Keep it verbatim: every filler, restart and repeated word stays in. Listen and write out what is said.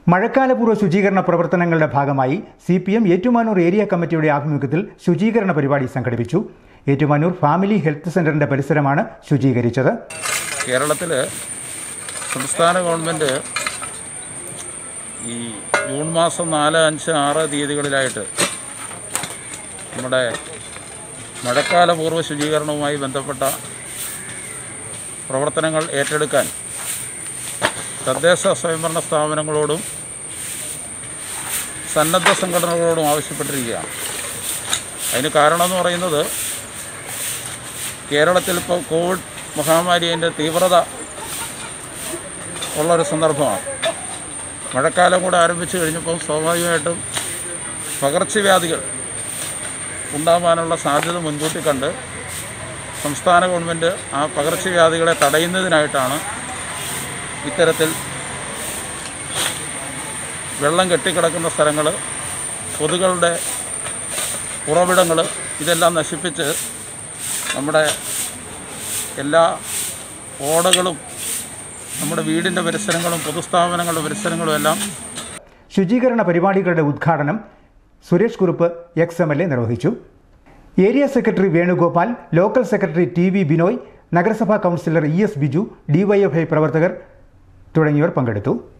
മഴക്കാലപൂർവ്വ ശുചീകരണ പ്രവർത്തനങ്ങളുടെ ഭാഗമായി C P M Ettumanoor area കമ്മിറ്റിയുടെ ആഭിമുഖ്യത്തിൽ ശുചീകരണ പരിപാടി സംഘടിപ്പിച്ചു. ഏറ്റുമാനൂർ ഫാമിലി ഹെൽത്ത് സെന്ററിന്റെ പരിസരമാണ് ശുചീകരിച്ചത്. കേരളത്തിൽ സംസ്ഥാന ഗവൺമെൻറ് ഈ ജൂൺ മാസം നാല് അഞ്ച് ആറ് തീയതികളിലായിട്ട് നമ്മുടെ മഴക്കാലപൂർവ്വ ശുചീകരണവുമായി ബന്ധപ്പെട്ട പ്രവർത്തനങ്ങൾ ഏറ്റെടുക്കാൻ തദ്ദേശ സ്വയംഭരണ സ്ഥാപനങ്ങളോടും സന്നദ്ധ സംഘടനകളോടും ആവശ്യപ്പെട്ടിരിക്കുകയാണ്. അതിന് കാരണമെന്ന് പറയുന്നത് കേരളത്തിൽ ഇപ്പോൾ കോവിഡ് മഹാമാരിൻ്റെ തീവ്രത ഉള്ളൊരു സന്ദർഭമാണ്. മഴക്കാലം കൂടെ ആരംഭിച്ചു കഴിഞ്ഞപ്പോൾ സ്വാഭാവികമായിട്ടും പകർച്ചവ്യാധികൾ ഉണ്ടാകാനുള്ള സാധ്യത മുൻകൂട്ടി കണ്ട് സംസ്ഥാന ഗവൺമെൻറ് ആ പകർച്ചവ്യാധികളെ തടയുന്നതിനായിട്ടാണ് ഇത്തരത്തിൽ വെള്ളം കെട്ടിക്കിടക്കുന്ന സ്ഥലങ്ങൾ, കൊതുകളുടെ ഉറവിടങ്ങൾ ഇതെല്ലാം നശിപ്പിച്ച് നമ്മുടെ എല്ലാ ഓടകളും നമ്മുടെ വീടിൻ്റെ പരിസരങ്ങളും പൊതുസ്ഥാപനങ്ങളുടെ പരിസരങ്ങളും എല്ലാം. ശുചീകരണ പരിപാടികളുടെ ഉദ്ഘാടനം Suresh Kurup ex M L A നിർവഹിച്ചു. Area secretary Venugopal, local secretary T V Binoy, നഗരസഭാ councillor E S Biju, DYFI പ്രവർത്തകർ തുടങ്ങിയവർ പങ്കെടുത്തു.